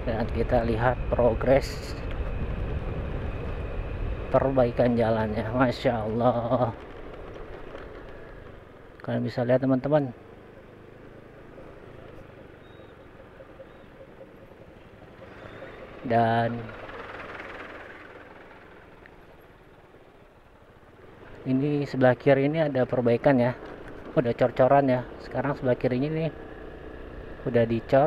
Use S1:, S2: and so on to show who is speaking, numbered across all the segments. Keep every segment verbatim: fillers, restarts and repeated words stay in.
S1: dan kita lihat progres perbaikan jalannya. Masya Allah, kalian bisa lihat teman-teman. Dan ini sebelah kiri ini ada perbaikan ya, udah cor-coran ya. Sekarang sebelah kirinya nih udah dicor.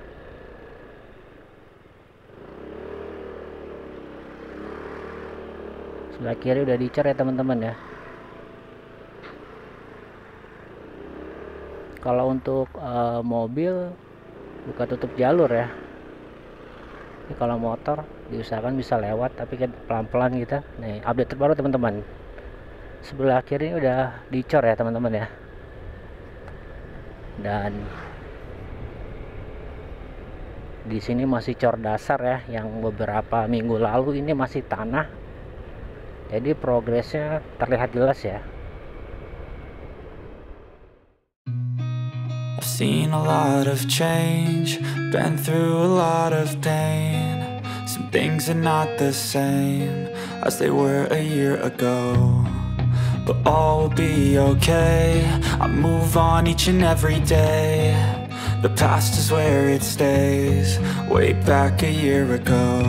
S1: Sebelah kiri udah dicor ya teman-teman ya. Kalau untuk uh, mobil buka tutup jalur ya. Ini kalau motor diusahakan bisa lewat, tapi kan pelan-pelan kita. Nih update terbaru teman-teman. Sebelah kiri ini udah dicor ya teman-teman ya. Dan di sini masih cor dasar ya, yang beberapa minggu lalu ini masih tanah. Jadi progresnya terlihat jelas ya.
S2: I've seen a lot of change, been through a lot of pain. Some things are not the same as they were a year ago, but all will be okay. I move on each and every day. The past is where it stays, way back a year ago.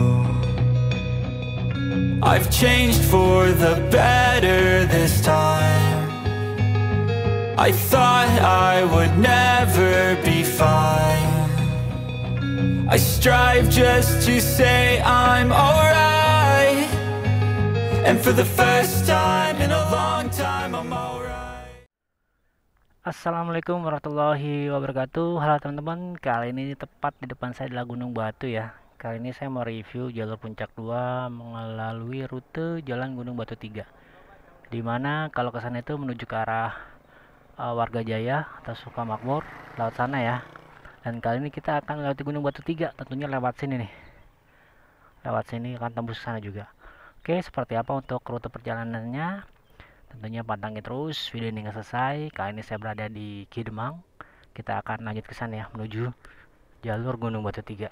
S2: I've changed for the better this time. I thought I would never be fine. I strive just to say I'm alright, and for the first time in a long time I'm alright.
S1: Assalamualaikum warahmatullahi wabarakatuh. Halo teman-teman, kali ini tepat di depan saya adalah Gunung Batu ya. Kali ini saya mau review jalur Puncak dua melalui rute Jalan Gunung Batu tiga, dimana kalau ke sana itu menuju ke arah uh, Warga Jaya atau Sukamakmur, lewat sana ya. Dan kali ini kita akan lewati Gunung Batu tiga, tentunya lewat sini nih. Lewat sini akan tembus sana juga. Oke, seperti apa untuk rute perjalanannya? Tentunya pantangin terus video ini nggak selesai. Kali ini saya berada di Kidemang. Kita akan lanjut ke sana ya, menuju jalur Gunung Batu tiga.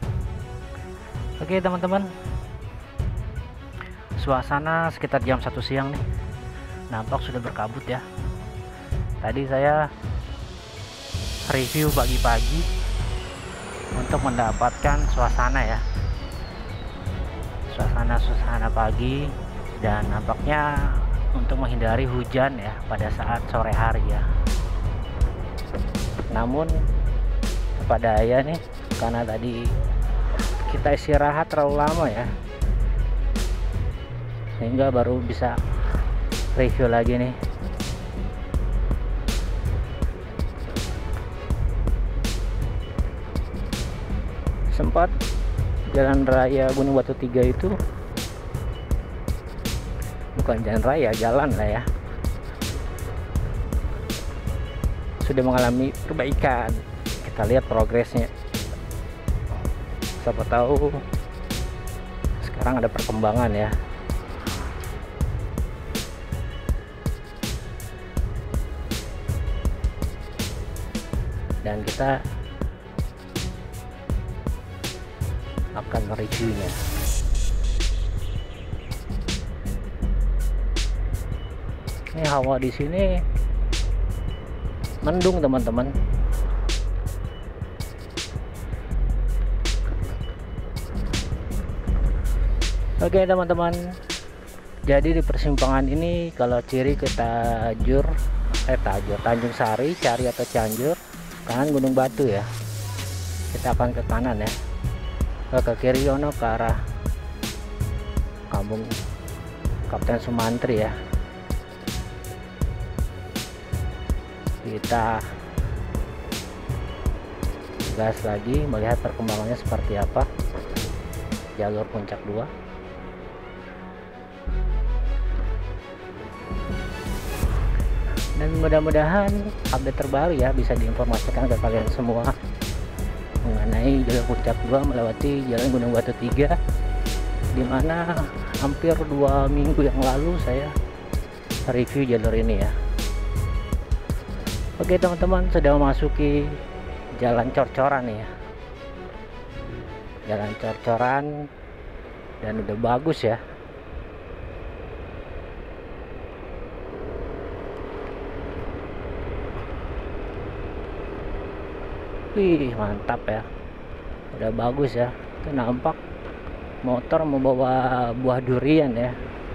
S1: Oke teman-teman, suasana sekitar jam satu siang nih, nampak sudah berkabut ya. Tadi saya review pagi-pagi untuk mendapatkan suasana ya, suasana-suasana pagi, dan nampaknya untuk menghindari hujan ya pada saat sore hari ya. Namun pada daya nih, karena tadi kita istirahat terlalu lama ya, sehingga baru bisa review lagi nih. Sempat jalan raya Gunung Batu tiga itu, bukan jalan raya, jalan lah ya, sudah mengalami perbaikan. Kita lihat progresnya, siapa tahu sekarang ada perkembangan ya. Dan kita akan mereviewnya. Ini hawa di sini mendung teman-teman. Oke teman-teman, jadi di persimpangan ini kalau kiri ke Tajur, eh Tajur, Tanjung Sari, Cari atau Cianjur, kanan Gunung Batu ya. Kita akan ke kanan ya, ke kiri Yono ke arah Kampung Kapten Sumantri ya. Kita gas lagi melihat perkembangannya seperti apa jalur Puncak dua. Dan mudah-mudahan update terbaru ya bisa diinformasikan ke kalian semua mengenai jalur Puncak dua melewati Jalan Gunung Batu tiga, dimana hampir dua minggu yang lalu saya review jalur ini ya. Oke teman-teman, sudah memasuki jalan cor-coran nih ya. jalan cor-coran dan udah bagus ya. Wih, mantap ya, udah bagus ya. Itu nampak motor membawa buah durian ya.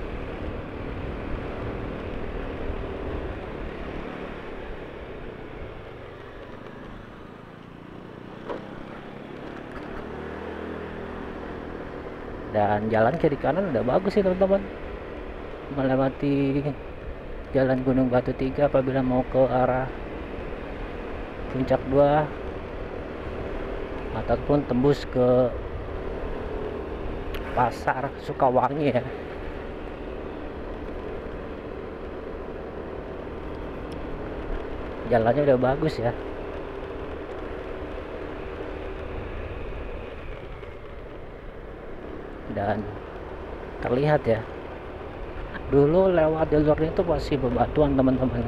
S1: Dan jalan kiri kanan udah bagus sih teman-teman, melewati jalan Gunung Batu tiga apabila mau ke arah Puncak dua ataupun tembus ke Pasar Sukawangi ya. Jalannya udah bagus ya. Dan terlihat ya, dulu lewat jalurnya itu masih bebatuan teman-teman.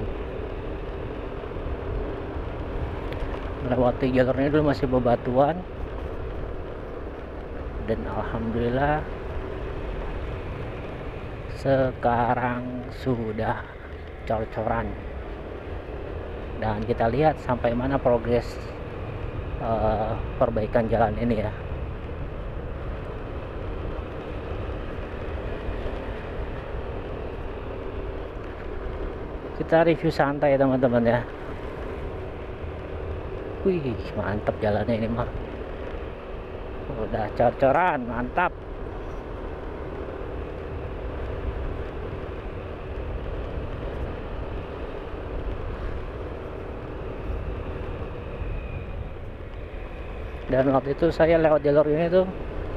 S1: Melewati jalurnya dulu masih bebatuan, dan alhamdulillah sekarang sudah cor-coran. Dan kita lihat sampai mana progres uh, perbaikan jalan ini ya. Kita review santai ya teman-teman ya. Wih, mantap jalannya ini mah. Udah cor-coran, mantap. Dan waktu itu saya lewat jalur ini tuh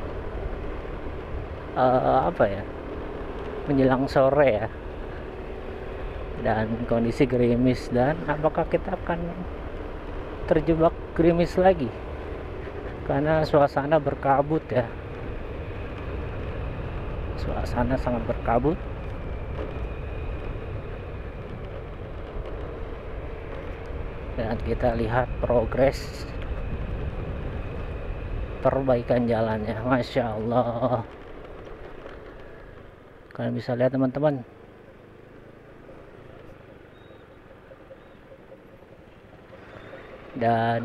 S1: uh, apa ya, menjelang sore ya, dan kondisi gerimis. Dan apakah kita akan terjebak gerimis lagi karena suasana berkabut ya, suasana sangat berkabut. Dan kita lihat progres perbaikan jalannya, Masya Allah. Kalian bisa lihat teman-teman, dan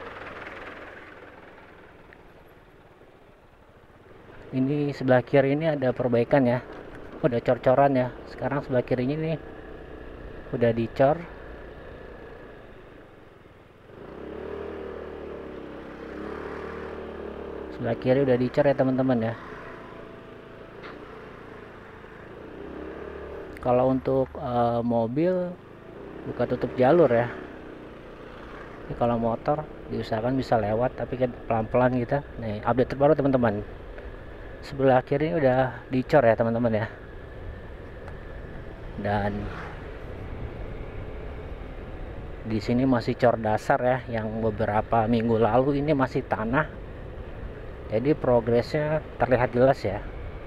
S1: ini sebelah kiri ini ada perbaikan ya, udah cor-coran ya. Sekarang sebelah kiri ini nih udah dicor. Sebelah kiri udah dicor ya teman-teman ya. Kalau untuk uh, mobil buka tutup jalur ya. Ini kalau motor diusahakan bisa lewat, tapi kan pelan-pelan kita. Nih update terbaru teman-teman, sebelah kiri ini udah dicor ya teman-teman ya. Dan di sini masih cor dasar ya, yang beberapa minggu lalu ini masih tanah. Jadi progresnya terlihat jelas ya.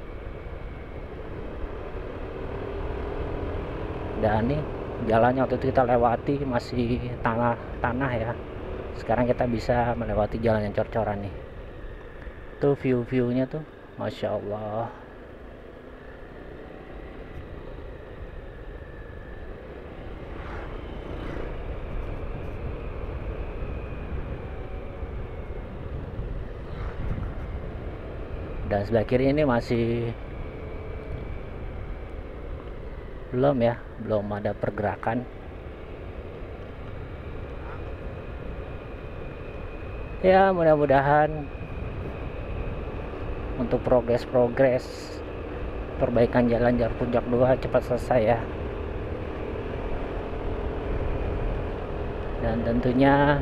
S1: Dan nih jalannya waktu itu kita lewati masih tanah-tanah ya. Sekarang kita bisa melewati jalan yang cor-coran nih. Tuh view-viewnya tuh, Masya Allah. Dan sebelah kiri ini masih belum ya, belum ada pergerakan ya. Mudah-mudahan untuk progres-progres perbaikan jalan jalur Puncak dua cepat selesai ya. Dan tentunya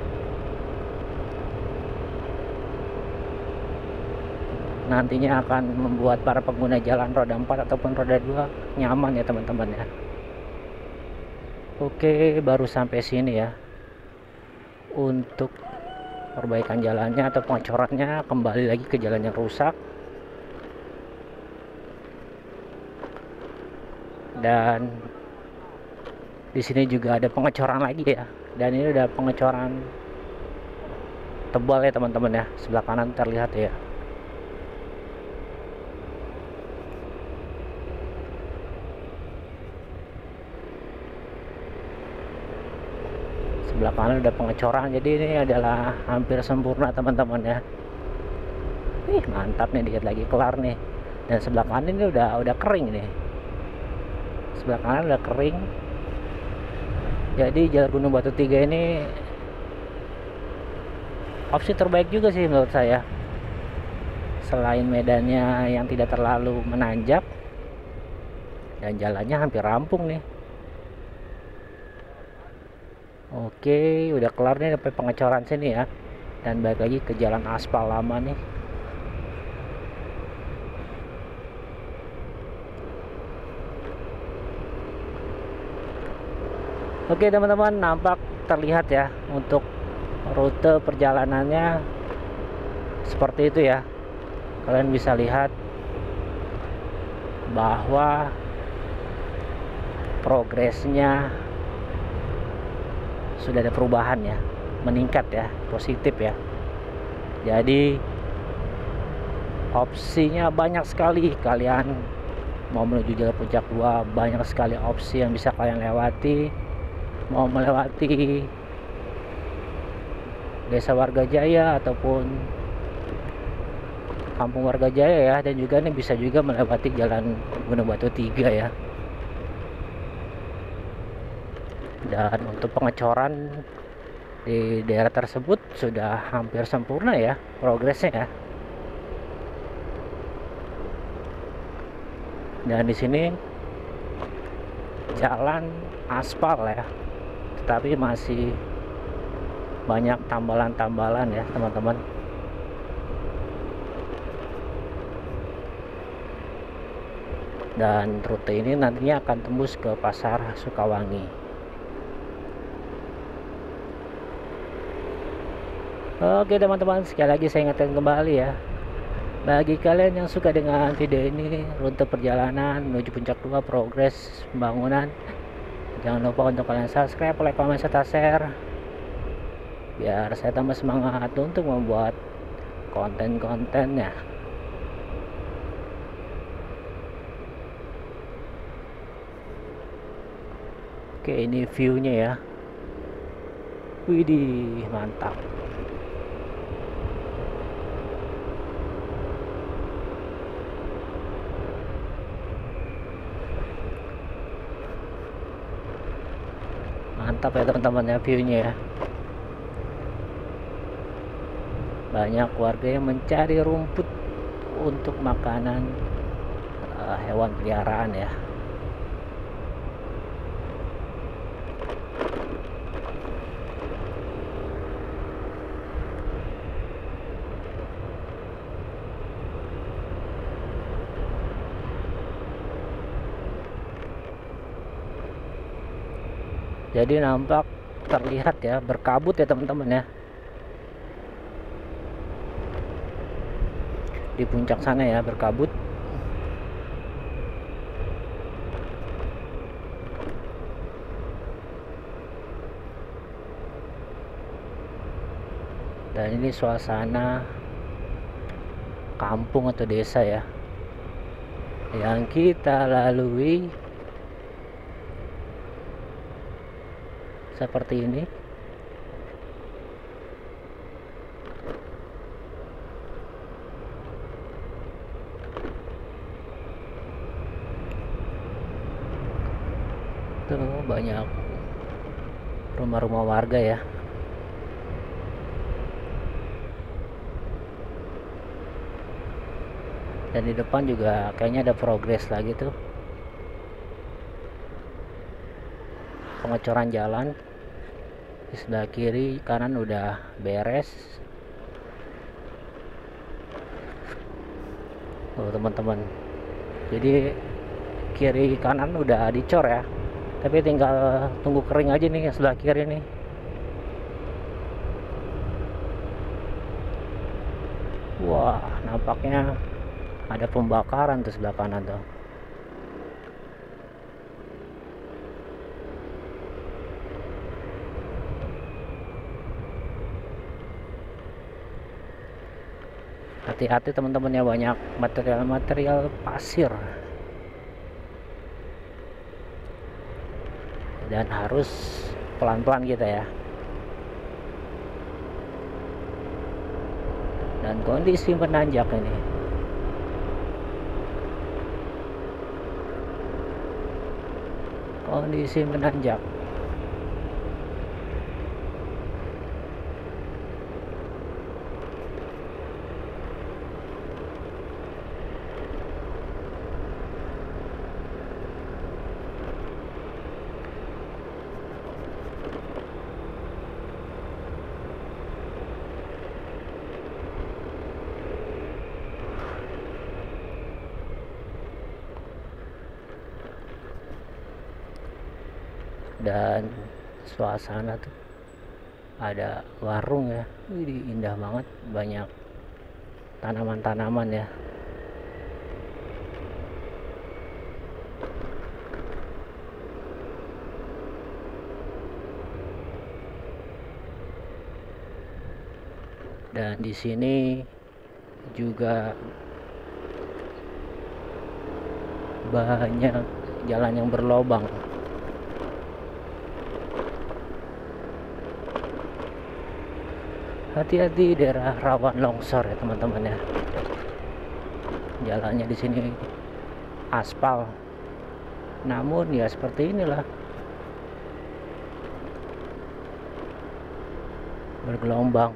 S1: nantinya akan membuat para pengguna jalan roda empat ataupun roda dua nyaman ya teman-teman ya. Oke, baru sampai sini ya untuk perbaikan jalannya atau pengecorannya. Kembali lagi ke jalan yang rusak, dan di sini juga ada pengecoran lagi ya. Dan ini udah pengecoran tebal ya teman-teman ya. Sebelah kanan terlihat ya. Sebelah kanan udah pengecoran, jadi ini adalah hampir sempurna teman-teman ya. Ih, mantap nih, dikit lagi kelar nih. Dan sebelah kanan ini udah udah kering nih. Sebelah kanan udah kering. Jadi jalur Gunung Batu tiga ini opsi terbaik juga sih menurut saya. Selain medannya yang tidak terlalu menanjak dan jalannya hampir rampung nih. Oke, udah kelar nih sampai pengecoran sini ya. Dan balik lagi ke jalan aspal lama nih. Oke teman-teman, nampak terlihat ya untuk rute perjalanannya seperti itu ya. Kalian bisa lihat bahwa progresnya sudah ada perubahan ya, meningkat ya, positif ya. Jadi opsinya banyak sekali. Kalian mau menuju jalur puncak dua, banyak sekali opsi yang bisa kalian lewati. Mau melewati Desa Warga Jaya ataupun Kampung Warga Jaya ya, dan juga ini bisa juga melewati jalan Gunung Batu tiga ya. Dan untuk pengecoran di daerah tersebut sudah hampir sempurna ya progresnya ya. Dan di sini jalan aspal ya, tetapi masih banyak tambalan-tambalan ya teman-teman. Dan rute ini nantinya akan tembus ke Pasar Sukawangi. Oke teman-teman, sekali lagi saya ingatkan kembali ya, bagi kalian yang suka dengan video ini, rute perjalanan menuju puncak dua, progres pembangunan, jangan lupa untuk kalian subscribe, like, komen, serta share, biar saya tambah semangat untuk membuat konten-kontennya. Oke, ini view-nya ya. Widih, mantap. Mantap ya teman-teman ya view-nya ya. Banyak warga yang mencari rumput untuk makanan uh, hewan peliharaan ya. Jadi nampak terlihat ya, berkabut ya teman-teman ya. Di puncak sana ya berkabut. Dan ini suasana kampung atau desa ya yang kita lalui seperti ini. Tuh banyak rumah-rumah warga ya. Dan di depan juga kayaknya ada progres lagi tuh, pengecoran jalan. Di sebelah kiri kanan udah beres. Oh teman-teman, jadi kiri kanan udah dicor ya, tapi tinggal tunggu kering aja nih yang sebelah kiri nih. Wah, nampaknya ada pembakaran tuh sebelah kanan tuh. Hati-hati teman-teman ya, banyak material-material pasir dan harus pelan-pelan kita ya. Dan kondisi menanjak ini, kondisi menanjak. Dan suasana tuh ada warung ya, ini indah banget, banyak tanaman-tanaman ya. Dan di sini juga banyak jalan yang berlobang. Hati-hati, daerah rawan longsor ya teman-teman ya. Jalannya di sini aspal, namun ya seperti inilah, bergelombang.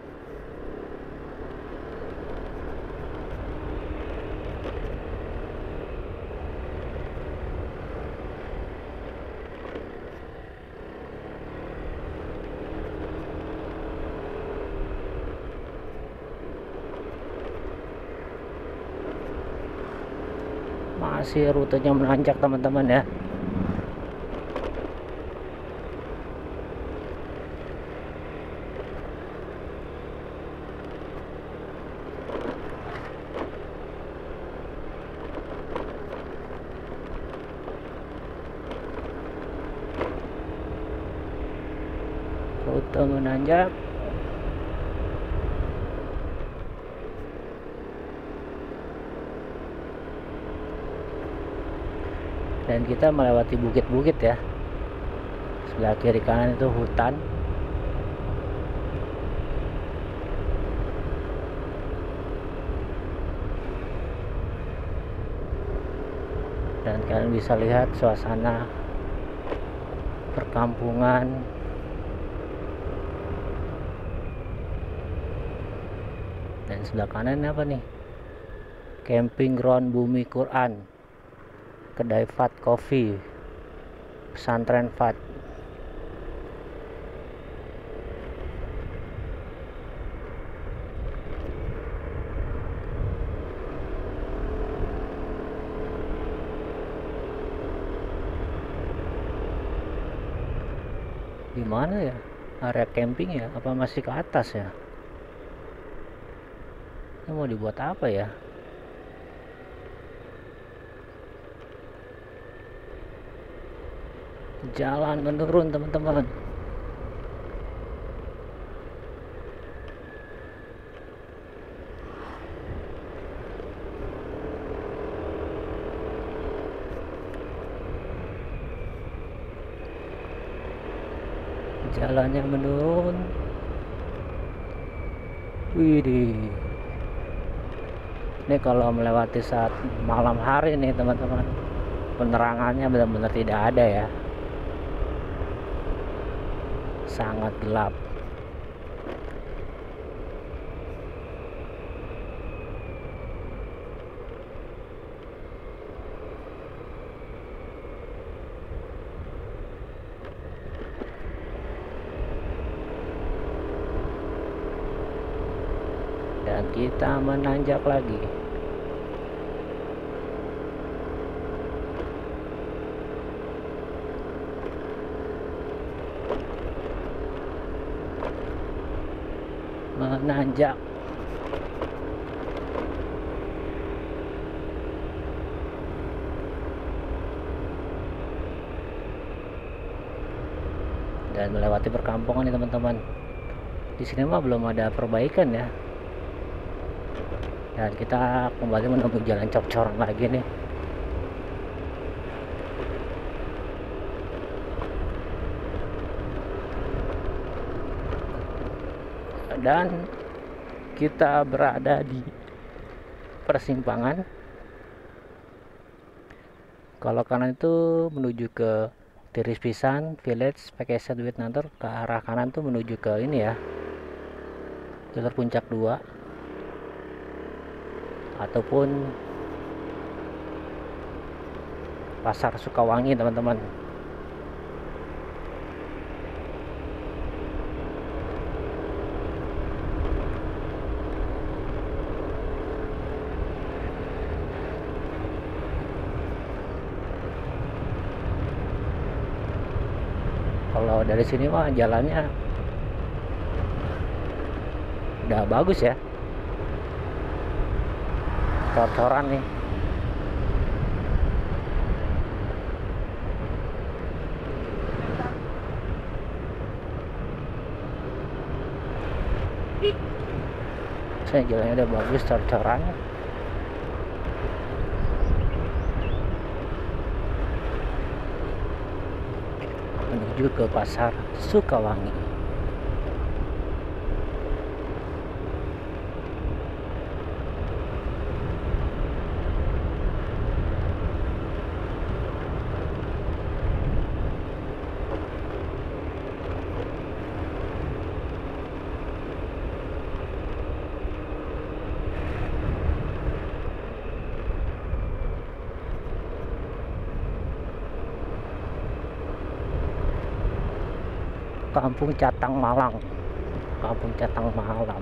S1: Masih rutenya menanjak teman-teman ya. Rute menanjak. Dan kita melewati bukit-bukit ya. Sebelah kiri kanan itu hutan. Dan kalian bisa lihat suasana perkampungan. Dan sebelah kanan apa nih? Camping ground Bumi Quran, kedai Fat Coffee, pesantren Fat. Di mana ya area camping ya? Apa masih ke atas ya? Ini mau dibuat apa ya? Jalan menurun teman-teman. Jalannya menurun. Widih. Ini kalau melewati saat malam hari nih teman-teman, penerangannya benar-benar tidak ada ya. Sangat gelap. Dan kita menanjak lagi. Menanjak. Dan melewati perkampungan nih teman-teman. Di sini mah belum ada perbaikan ya. Dan kita kembali menempuh jalan Cokcoran lagi nih. Dan kita berada di persimpangan. Kalau kanan itu menuju ke Tiris Pisan Village pakai Duit Nantor, ke arah kanan tuh menuju ke ini ya, jalur puncak dua ataupun Pasar Sukawangi teman-teman. Kalau dari sini mah jalannya udah bagus ya, cor-coran nih. Saya jalannya udah bagus, cor-coran. Menuju ke Pasar Sukawangi. Kampung Catang Malang, Kampung Catang Malang.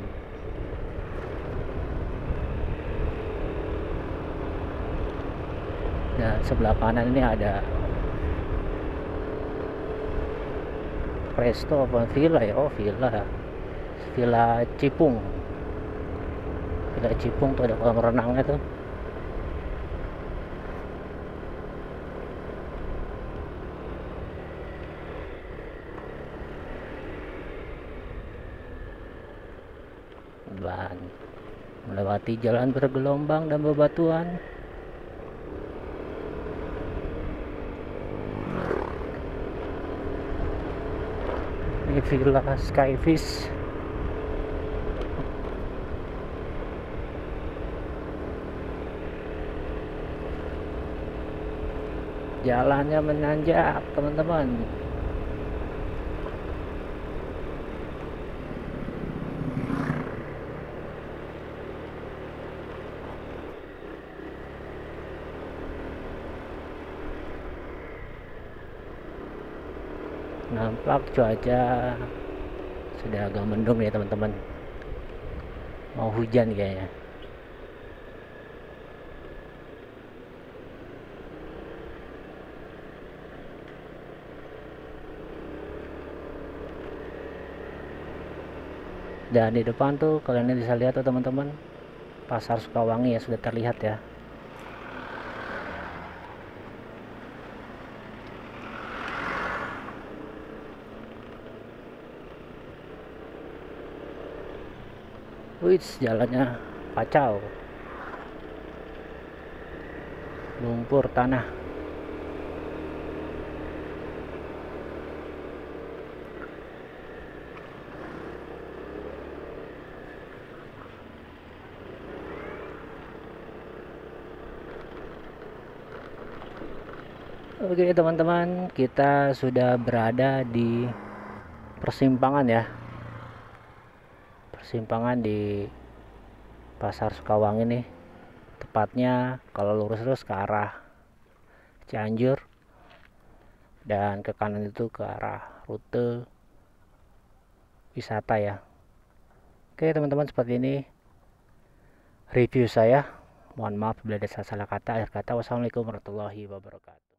S1: Dan sebelah kanan ini ada resto apa villa ya? Oh villa, Villa Cipung. Villa Cipung tuh ada kolam renangnya tuh. Dan melewati jalan bergelombang dan bebatuan. Ini Villa Skyfish. Jalannya menanjak teman-teman. Nampak cuaca sudah agak mendung ya teman-teman, mau hujan kayaknya. Dan di depan tuh kalian bisa lihat tuh teman-teman, Pasar Sukawangi ya sudah terlihat ya. Wih, jalannya kacau, lumpur tanah. Oke teman-teman, kita sudah berada di persimpangan ya, persimpangan di Pasar Sukawangi nih. Tepatnya kalau lurus terus ke arah Cianjur, dan ke kanan itu ke arah rute wisata ya. Oke teman-teman, seperti ini review saya. Mohon maaf bila ada salah kata, akhir kata. Wassalamualaikum warahmatullahi wabarakatuh.